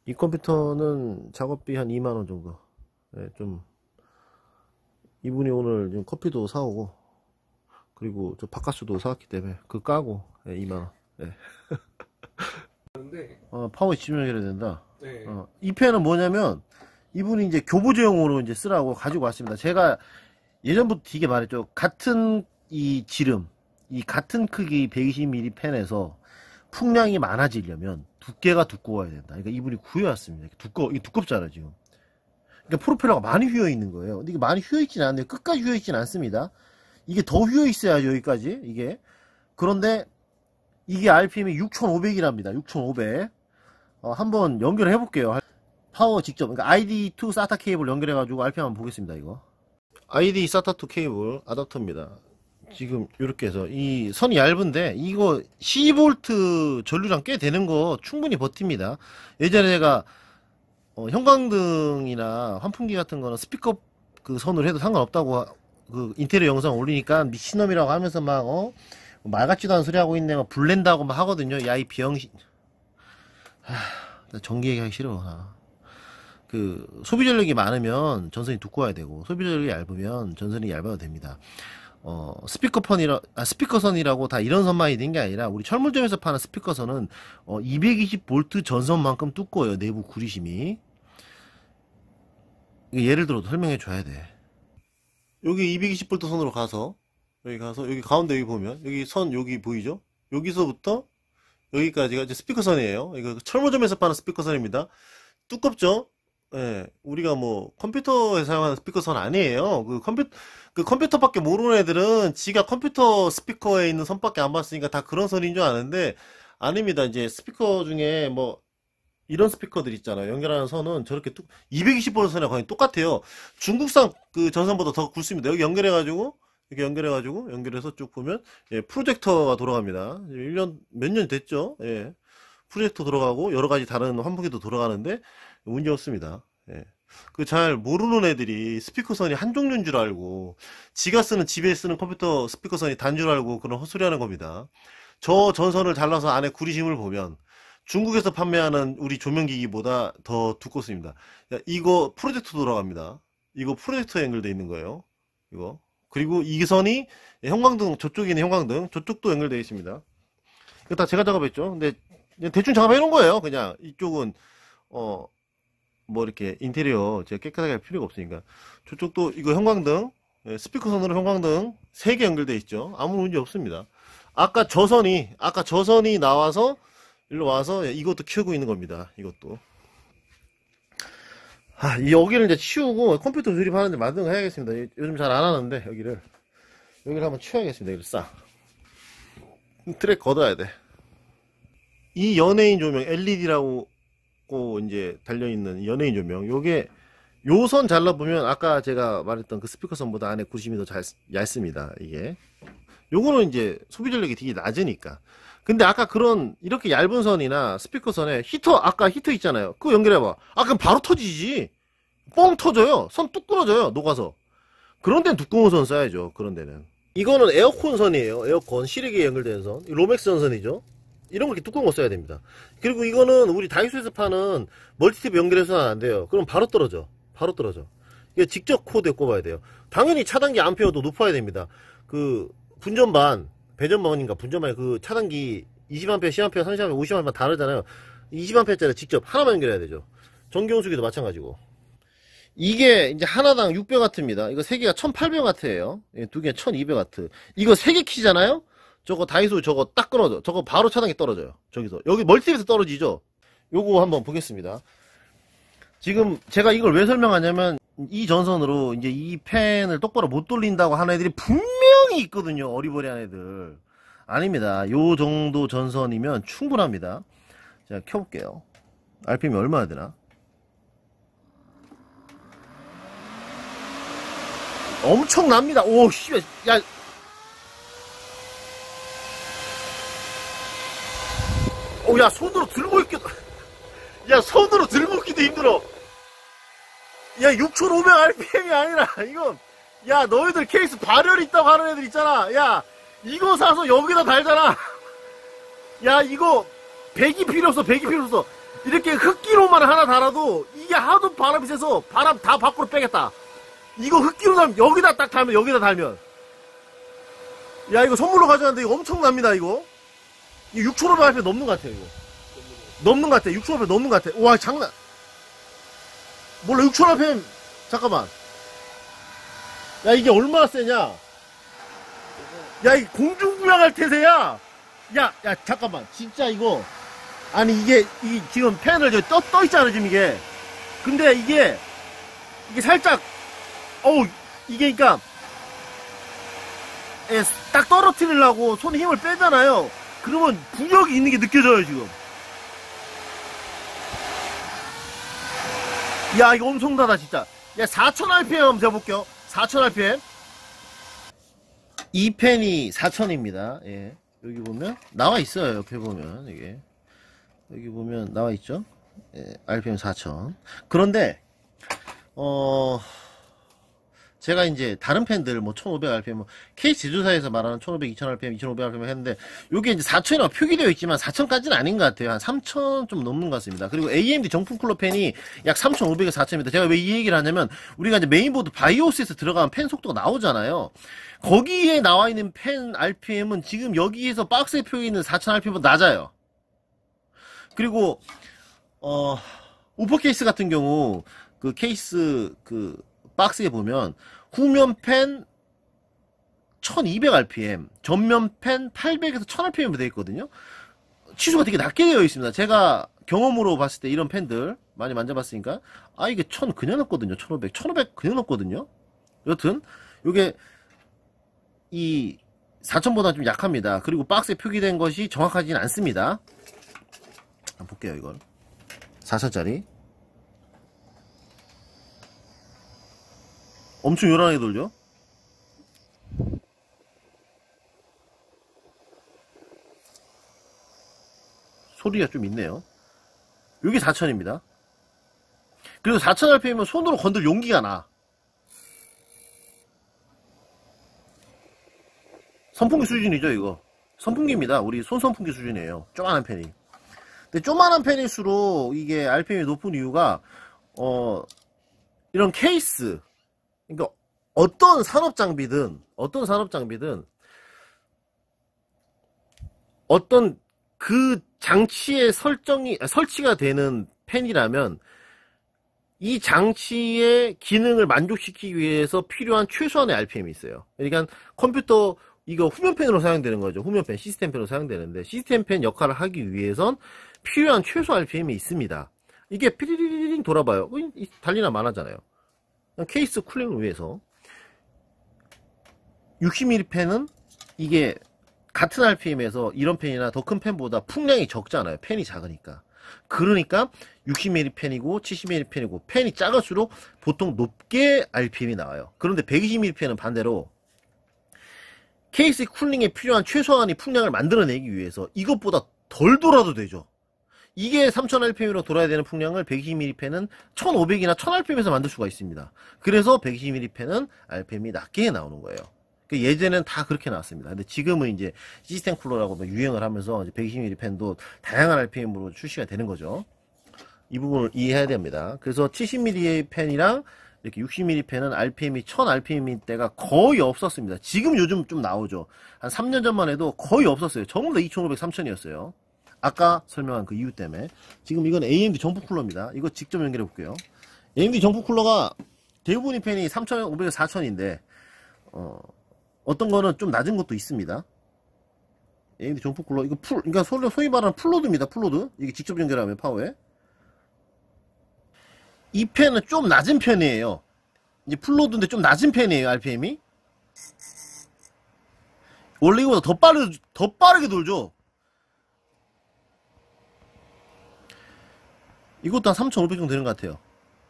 이 컴퓨터는 작업비 한 2만원 정도. 예, 좀 이분이 오늘 좀 커피도 사오고 그리고 저 바카스도 사왔기 때문에 그 까고, 예, 2만원. 예. 파워 집중해야 된다. 네. 이 펜은 뭐냐면 이분이 이제 교보제용으로 이제 쓰라고 가지고 왔습니다. 제가 예전부터 되게 말했죠. 같은 이 지름, 이 같은 크기 120mm 펜에서 풍량이 많아지려면 두께가 두꺼워야 된다. 그러니까 이분이 구해왔습니다. 이게 두껍잖아요, 지금. 그러니까 프로펠러가 많이 휘어 있는 거예요. 근데 이게 많이 휘어 있지는 않네요. 끝까지 휘어 있지는 않습니다. 이게 더 휘어 있어야죠, 여기까지. 이게. 그런데 이게 RPM이 6500이랍니다. 6500. 한번 연결해 볼게요. 파워 직접, 그러니까 ID2 SATA 케이블 연결해 가지고 RPM 한번 보겠습니다. 이거 ID SATA2 케이블 아답터입니다. 지금 이렇게 해서 이 선이 얇은데 이거 12V 전류량 꽤 되는 거 충분히 버팁니다. 예전에 제가 형광등이나 환풍기 같은 거는 스피커 그 선으로 해도 상관없다고 그 인테리어 영상 올리니까 미친놈이라고 하면서 막 말 같지도 않은 소리 하고 있네, 막 불낸다고 막 하거든요. 야, 이 비영신. 나 전기 얘기하기 싫어. 그 소비 전력이 많으면 전선이 두꺼워야 되고 소비 전력이 얇으면 전선이 얇아도 됩니다. 스피커선이라고 다 이런 선만이 된 게 아니라 우리 철물점에서 파는 스피커선은 220V 전선만큼 두꺼워요. 내부 구리심이. 예를 들어 설명해 줘야 돼. 여기 220V 선으로 가서 여기 가운데 여기 보면 여기 선 여기 보이죠? 여기서부터 여기까지가 이제 스피커선이에요. 이거 철물점에서 파는 스피커선입니다. 두껍죠? 예, 우리가 뭐 컴퓨터에 사용하는 스피커선 아니에요. 그 컴퓨터밖에 모르는 애들은 지가 컴퓨터 스피커에 있는 선밖에 안 봤으니까 다 그런 선인 줄 아는데 아닙니다. 이제 스피커 중에 뭐 이런 스피커들 있잖아요. 연결하는 선은 저렇게 220V 선이랑 거의 똑같아요. 중국산 그 전선보다 더 굵습니다. 여기 연결해가지고 이렇게 연결해서 쭉 보면, 예, 프로젝터가 돌아갑니다. 1년 몇 년 됐죠. 예, 프로젝터 돌아가고 여러 가지 다른 환풍기도 돌아가는데 문제 없습니다. 예. 그 잘 모르는 애들이 스피커선이 한 종류인 줄 알고 집에 쓰는 컴퓨터 스피커선이 단 줄 알고 그런 헛소리 하는 겁니다. 저 전선을 잘라서 안에 구리심을 보면 중국에서 판매하는 우리 조명기기보다 더 두껍습니다. 이거 프로젝터 돌아갑니다. 이거 프로젝터 연결되어 있는 거예요. 이거. 그리고 이 선이 형광등, 저쪽에 있는 형광등, 저쪽도 연결되어 있습니다. 이거 다 제가 작업했죠. 근데 대충 작업해 놓은 거예요. 그냥 이쪽은 뭐 이렇게 인테리어 제가 깨끗하게 할 필요가 없으니까. 저쪽도 이거 형광등, 스피커선으로 형광등 3개 연결되어 있죠. 아무 문제 없습니다. 아까 저선이 나와서 일로 와서 이것도 키우고 있는 겁니다. 이것도. 여기를 이제 치우고 컴퓨터 조립하는데 만든 거 해야겠습니다. 요즘 잘 안 하는데 여기를 한번 치워야겠습니다. 여기를 싹 트랙 걷어야 돼. 이 연예인 조명 LED라고 이제 달려있는 연예인 조명, 요게 요 선 잘라보면 아까 제가 말했던 그 스피커 선보다 안에 구심이 더 얇습니다. 이게 요거는 이제 소비 전력이 되게 낮으니까. 근데 아까 이렇게 얇은 선이나 스피커 선에 아까 히터 있잖아요. 그거 연결해봐. 그럼 바로 터지지. 뻥 터져요. 선 뚝 끊어져요. 녹아서. 그런 데는 두꺼운 선 써야죠. 그런 데는. 이거는 에어컨 선이에요. 에어컨 실외기에 연결된 선. 로맥스 전선이죠. 이런 거 이렇게 두꺼운 거 써야 됩니다. 그리고 이거는 우리 다이소에서 파는 멀티탭 연결해서는 안 돼요. 그럼 바로 떨어져. 이게 직접 코드에 꼽아야 돼요. 당연히 차단기 암페어도 높아야 됩니다. 그 배전반인가 분전반이 그 차단기 20A, 10A, 30A, 50A 다르잖아요. 20A짜리 직접 하나만 연결해야 되죠. 전기온수기도 마찬가지고. 이게 이제 하나당 600W입니다. 이거 3개가 1800W예요. 두 개가 1200W. 이거 3개 키잖아요? 저거 다이소 저거 딱 끊어져. 저거 바로 차단기 떨어져요. 저기서. 여기 멀티에서 떨어지죠? 요거 한번 보겠습니다. 지금 제가 이걸 왜 설명하냐면 이 전선으로 이제 이 펜을 똑바로 못 돌린다고 하는 애들이 분명히 있거든요. 어리버리한 애들. 아닙니다. 요 정도 전선이면 충분합니다. 제가 켜볼게요. RPM이 얼마나 되나? 엄청납니다. 오, 씨, 야. 야, 손으로 들고 있기도 힘들어. 야, 6500rpm이 아니라, 이건, 야, 너희들 케이스 발열 있다고 하는 애들 있잖아. 야, 이거 사서 여기다 달잖아. 야, 이거, 백이 필요 없어. 이렇게 흡기로만 하나 달아도 이게 하도 바람이 세서 바람 다 밖으로 빼겠다. 이거 흡기로 달면 여기다 딱 달면 여기다 달면 야 이거 선물로 가져왔는데 이거 엄청납니다. 이거 6,500rpm 넘는 것 같아요. 이거 넘는 것 같아. 6,500 넘는 것 같아. 와 장난 몰라. 6,000rpm 잠깐만. 야 이게 얼마나 세냐. 야 이 공중부양할 태세야. 야 잠깐만 진짜 이거 아니 이게 지금 팬을 떠 있잖아 지금 이게. 근데 이게 살짝 어우 이게 그니까 딱 떨어뜨리려고 손에 힘을 빼잖아요. 그러면 부력이 있는 게 느껴져요 지금. 야 이거 엄청나다 진짜. 야 4,000rpm 한번 재볼게요. 4,000rpm. 이 펜이 4,000입니다. 예. 여기 보면 나와 있어요. 옆에 보면 이게 여기 보면 나와 있죠. 예, RPM 4,000. 그런데 제가 이제 다른 펜들 뭐 1,500rpm 뭐 케이스 제조사에서 말하는 1,500, 2,000rpm, 2,500rpm 했는데 요게 이제 4,000이라고 표기되어 있지만 4,000까지는 아닌 것 같아요. 한 3,000 좀 넘는 것 같습니다. 그리고 AMD 정품 쿨러 펜이 약 3,500에서 4,000입니다. 제가 왜 이 얘기를 하냐면 우리가 이제 메인보드 바이오스에서 들어가면 펜 속도가 나오잖아요. 거기에 나와 있는 펜 RPM은 지금 여기에서 박스에 표기 있는 4,000rpm보다 낮아요. 그리고 우퍼 케이스 같은 경우 그 케이스 그 박스에 보면 후면 펜 1200rpm, 전면 펜 800에서 1000rpm으로 되어 있거든요. 치수가 되게 낮게 되어 있습니다. 제가 경험으로 봤을 때 이런 펜들 많이 만져봤으니까 이게 1000 그냥 넘거든요. 1500, 1500 그냥 넘거든요. 여튼 요게 이 4000보다 좀 약합니다. 그리고 박스에 표기된 것이 정확하지는 않습니다. 한번 볼게요. 이걸 4,000짜리 엄청 요란하게 돌죠. 소리가 좀 있네요. 여기 4,000입니다. 그리고 4,000rpm이면 손으로 건들 용기가 나. 선풍기 수준이죠 이거. 선풍기입니다. 우리 손 선풍기 수준이에요. 조그만한 펜이. 근데 조그만한 펜일수록 이게 RPM이 높은 이유가 이런 케이스, 그러니까 어떤 산업 장비든 어떤 그 장치의 설치가 되는 펜이라면 이 장치의 기능을 만족시키기 위해서 필요한 최소한의 RPM이 있어요. 그러니까 컴퓨터 이거 후면펜으로 사용되는 거죠. 후면펜, 시스템펜으로 사용되는데 시스템펜 역할을 하기 위해선 필요한 최소 RPM이 있습니다. 이게 피리리링 돌아봐요. 달리나 마나잖아요. 케이스 쿨링을 위해서 60mm 펜은 이게 같은 RPM에서 이런 펜이나 더 큰 펜보다 풍량이 적잖아요. 펜이 작으니까. 그러니까 60mm 펜이고 70mm 펜이고 펜이 작을수록 보통 높게 RPM이 나와요. 그런데 120mm 펜은 반대로 케이스 쿨링에 필요한 최소한의 풍량을 만들어내기 위해서 이것보다 덜 돌아도 되죠. 이게 3000rpm으로 돌아야 되는 풍량을 120mm 펜은 1500이나 1000rpm에서 만들 수가 있습니다. 그래서 120mm 펜은 RPM이 낮게 나오는 거예요. 예전에는 다 그렇게 나왔습니다. 근데 지금은 이제 시스템 쿨러라고 유행을 하면서 120mm 펜도 다양한 RPM으로 출시가 되는 거죠. 이 부분을 이해해야 됩니다. 그래서 70mm 펜이랑 이렇게 60mm 펜은 RPM이 1000rpm일 때가 거의 없었습니다. 지금 요즘 좀 나오죠. 한 3년 전만 해도 거의 없었어요. 전부 다 2500, 3000이었어요. 아까 설명한 그 이유 때문에. 지금 이건 AMD 정품 쿨러입니다. 이거 직접 연결해 볼게요. AMD 정품 쿨러가 대부분의 펜이 3500, 4000인데 어떤 거는 좀 낮은 것도 있습니다. AMD 정품 쿨러 이거 그러니까 소위 말하는 풀로드입니다. 풀로드. 이게 직접 연결하면 파워에. 이 펜은 좀 낮은 편이에요. 이제 풀로드인데 좀 낮은 편이에요. RPM이. 원래 이거보다 더 빠르게 돌죠. 이것도 한 3,500 정도 되는 것 같아요.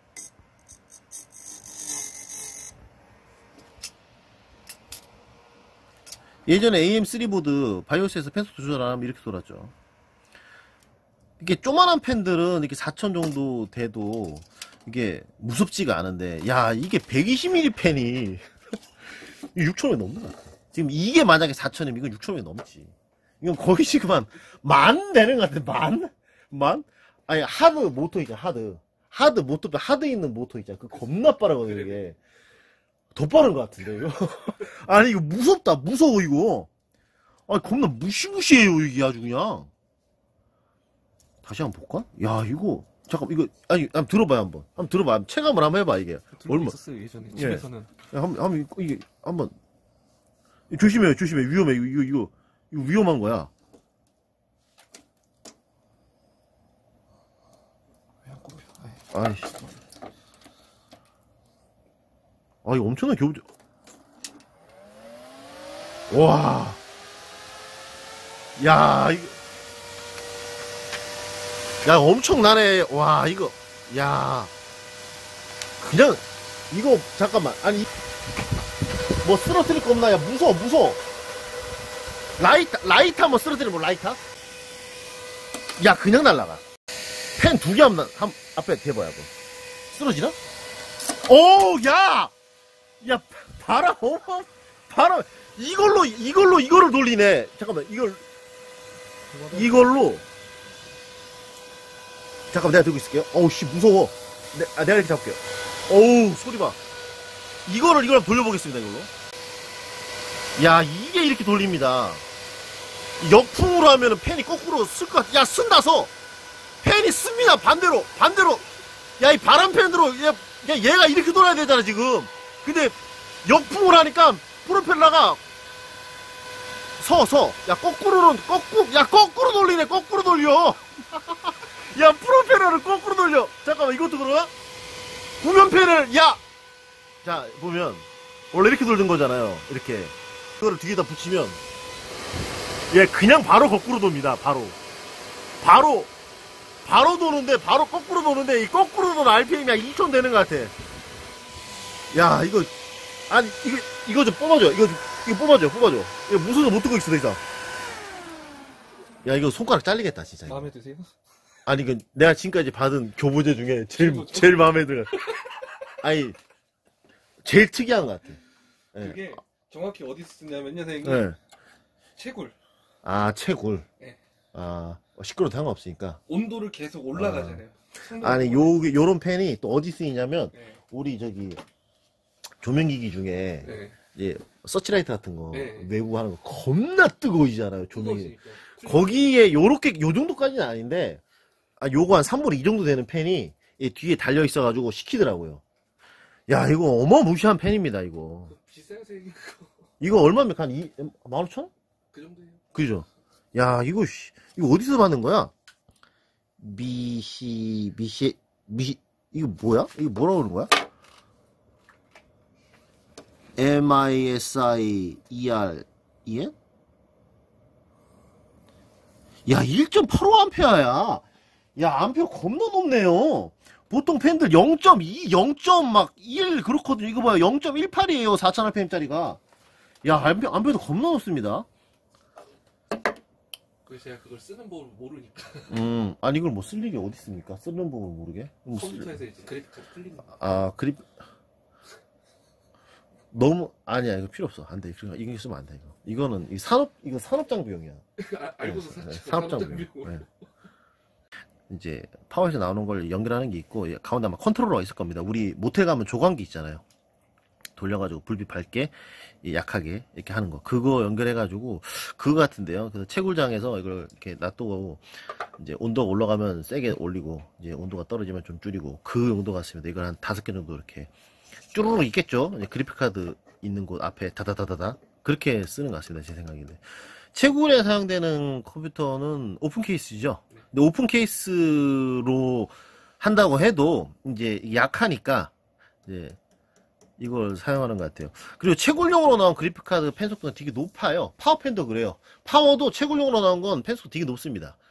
예전에 AM3 보드 바이오스에서 펜 속도 조절 안 하면 이렇게 돌았죠. 이게 조만한 펜들은 이렇게 4,000 정도 돼도 이게 무섭지가 않은데, 야, 이게 120mm 펜이 6,000원 넘는 것 같아. 지금 이게 만약에 4,000이면 이건 6,000원이 넘지. 이건 거의 지금 만 되는 것 같아. 만? 아니, 하드 모터 있잖아, 하드 모터, 하드 있는 모터 있잖아. 그 겁나 빠르거든, 이게. 더 빠른 것 같은데, 이거? 아니, 이거 무섭다, 무서워, 이거. 아니, 겁나 무시무시해요, 이게 아주 그냥. 다시 한번 볼까? 야, 이거, 잠깐, 이거, 아니, 한번 들어봐요, 한번. 한번 들어봐. 체감을 한번 해봐, 이게. 얼마 있었어요, 예전에. 집에서는. 한번, 이게, 한번. 조심해요, 조심해. 위험해, 이거 위험한 거야. 왜 안 꼽혀? 아이씨. 아, 이거 엄청난 겨우죠. 와. 야, 이거. 야, 엄청나네. 와, 이거. 야. 그냥, 이거, 잠깐만. 아니, 뭐 쓰러뜨릴 거 없나? 야, 무서워. 라이터 한번 쓰러뜨려, 뭐, 라이터? 야, 그냥 날라가. 펜 두 개 앞에 대봐야, 뭐. 쓰러지나? 오, 야! 야, 바람, 바람. 이거를 돌리네. 잠깐만, 이걸로. 잠깐만, 내가 들고 있을게요. 어우, 씨, 무서워. 내가 이렇게 잡을게요. 어우, 소리 봐. 이걸 돌려보겠습니다, 이걸로. 야, 이게 이렇게 돌립니다. 역풍으로 하면은 펜이 거꾸로 쓸 것 같아. 야, 쓴다서. 펜이 씁니다, 반대로. 야, 이 바람펜으로, 야, 얘가 이렇게 돌아야 되잖아, 지금. 근데, 역풍을 하니까, 프로펠러가, 야, 거꾸로 돌리네, 거꾸로 돌려. 야, 프로펠러를 거꾸로 돌려. 잠깐만, 이것도 그러나? 구면펜을, 야! 자, 보면, 원래 이렇게 돌던 거잖아요. 이렇게. 그거를 뒤에다 붙이면, 얘 그냥 바로 거꾸로 돕니다, 바로 도는데, 바로 거꾸로 도는데, 이 거꾸로 도는 RPM이 한 2천 되는 것 같아. 야, 이거, 아니, 이거 좀 뽑아줘. 이거 뽑아줘. 이거 무서워서 못 들고 있어, 더 이상. 야, 이거 손가락 잘리겠다, 진짜. 이거. 마음에 드세요? 아니, 이거 내가 지금까지 받은 교보제 중에 제일 마음에 들어. 아니, 제일 특이한 것 같아. 그게 정확히 어디 쓰냐면요, 선생님. 네. 채굴. 아, 채굴. 네. 아, 시끄러워도 상관없으니까. 온도를 계속 올라가잖아요. 아니, 요런 펜이 또 어디 쓰이냐면, 네. 우리 저기, 조명기기 중에, 네. 이제, 서치라이트 같은 거, 네. 내부 하는 거 겁나 뜨거워지잖아요, 조명이. 뜨거우시니까. 거기에 요 정도까지는 아닌데, 요거 한 3분의 2 정도 되는 펜이, 뒤에 달려있어가지고 시키더라고요. 야, 이거 어마무시한 펜입니다, 이거. 비싸요, 선생님. 이거 얼마입니까? 한 15,000원? 그 정도예요. 그죠? 야, 이거 어디서 받는 거야? 이거 뭐야? 이거 뭐라고 그러는 거야? MISIER? 야, 1.85A야. 야, 암페어 겁나 높네요. 보통 펜들 0.2, 0.1 그렇거든요. 이거 봐요. 0.18이에요. 4000rpm짜리가. 야, 암페어도 겁나 높습니다. 그래서 제가 그걸 쓰는 법을 모르니까. 아니, 이걸 뭐 쓸 일이 어디 있습니까? 쓰는 법을 모르게? 컴퓨터에서 이제 그래픽카드 틀린 거. 아, 너무, 아니야, 이거 필요 없어. 안 돼. 이거 쓰면 안 돼, 이거. 이거 산업장비용이야. 알고서 네, 샀죠. 산업장비용. 네. 이제, 파워에서 나오는 걸 연결하는 게 있고, 가운데 아마 컨트롤러가 있을 겁니다. 우리 모텔 가면 조광기 있잖아요. 돌려가지고 불빛 밝게, 약하게, 이렇게 하는 거. 그거 연결해가지고, 그거 같은데요. 그래서 채굴장에서 이걸 이렇게 놔두고, 이제 온도가 올라가면 세게 올리고, 이제 온도가 떨어지면 좀 줄이고, 그 용도 같습니다. 이걸 한 5개 정도 이렇게, 쭈루룩 있겠죠? 그래픽카드 있는 곳 앞에 다다다다다. 그렇게 쓰는 것 같습니다. 제 생각인데. 채굴에 사용되는 컴퓨터는 오픈 케이스죠. 근데 오픈 케이스로 한다고 해도, 이제 약하니까, 이제, 이걸 사용하는 것 같아요. 그리고 채굴용으로 나온 그래픽카드 펜 속도가 되게 높아요. 파워펜도 그래요. 파워도 채굴용으로 나온 건 펜 속도 되게 높습니다.